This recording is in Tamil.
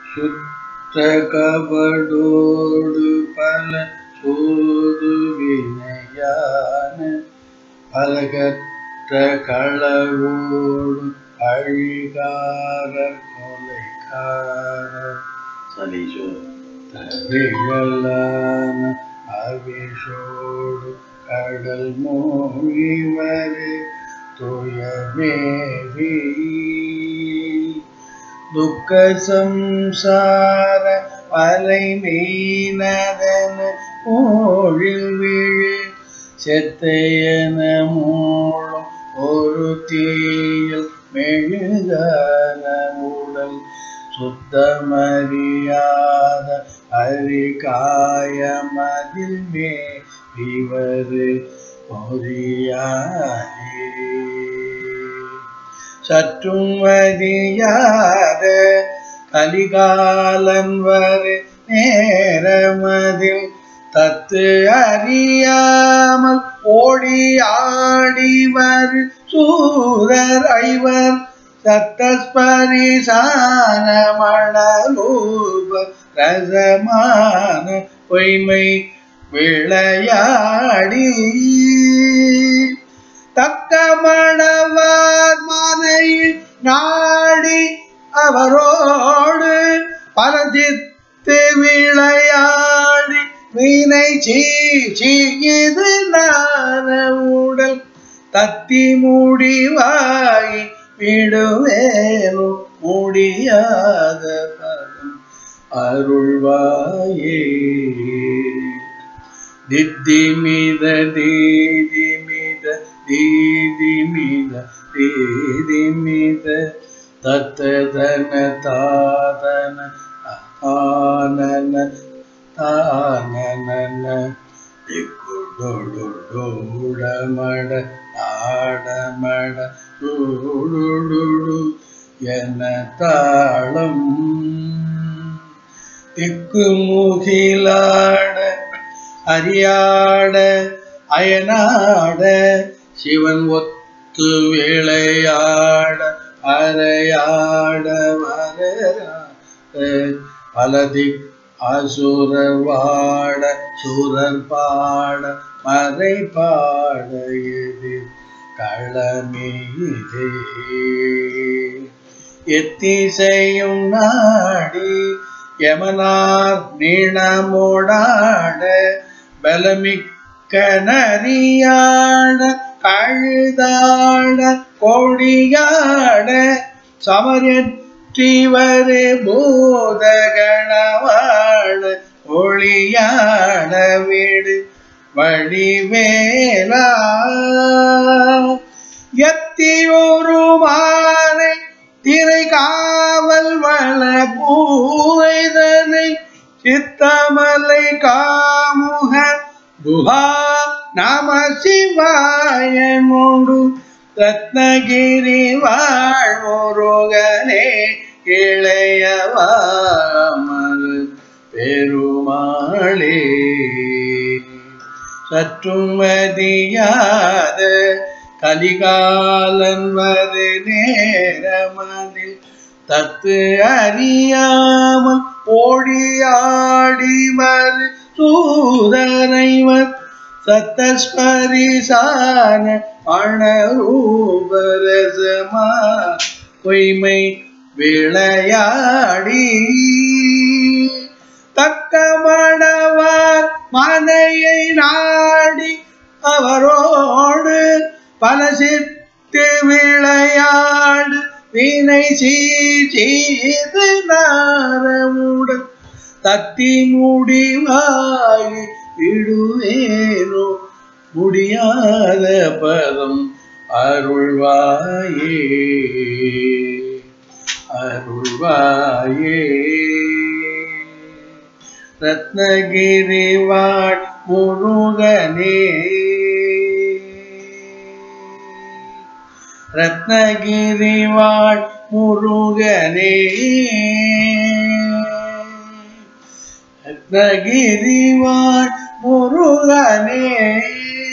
சுத்த கபடோடு பல சூது வினையான பலகற்ற களவோடு அழிகாரர் கொலைக்காரர் சலிசுத்த விழலான அவிஷோடு கடல் மூழ்கிவரு துயமேவி துக்க சம்சார வலை மீனதன மூழில் விழு செத்தையன மூழும் ஒரு தீயில் மெழுகான உடல் சுத்தமறியாத அரிகாயமதில் மேவிவரு பொறியாரே சற்றும் அறியாத கலிகாலன் வரு நேரமதில் தத்து அறியாமல் ஓடி ஆடி வரு சூரர் ஐவர் சத்தஸ்பரிசான மணலூப ரசமான பொய்மை விளையாடி தக்க மணவார் மனையில் நாடி அவரோடு பலதித்து விளையாடி வீணை சீது நான உடல் தத்தி முடிவாய் விடுவேனோ முடியாத பதம் அருள்வாயே தித்திமித தீதிமித தீதிமித தீதிமித தத்ததன தாதன ஆனன தானன திக்குடொடமட ஆடமட சூடுடு என தாளம் திக்கு முகிலாட அறியாட அயனாட சிவன் ஒத்து விளையாட அறையாட வரராட பலதிக் அசுரர் வாட சூரர் பாட மறை பாட எதிர் களமீதே எத்திசையும் நாடி யமனார் நீளமோடாட பலமிக்க நரியாட கழுதாட கொடியாட சமரற்றிவரு பூதகணவாட ஒளியாட வீடு வழிவேலா எத்தி ஒரு மாறை திரை காவல் வள பூவைதனை சித்தமலை காமுக குஹா நம சிவாய மூண்டு ரத்னகிரி வாழ்முருகனே இளையவாமரு பெருமாளே சற்றும் மதியாத கலிகாலன் வரு நேரமதில் தத்து அறியாமல் ஓடியாடி வரு சூதரைவர் சத்தஸ்பரிசான அணரூபரசமா பொய்மை விளையாடி தக்க மணவார் மனையை நாடி அவரோடு பல சித்து விளையாடு வீணை சீது நாரமுடன் தத்தி முடிவாய் விடுவேனோ முடியாத பதம் அருள்வாயே அருள்வாயே ரத்னகிரி வாழ் முருகனே ரத்னகிரி வாழ் முருகனே ரத்னகிரி வாழ் முருகனே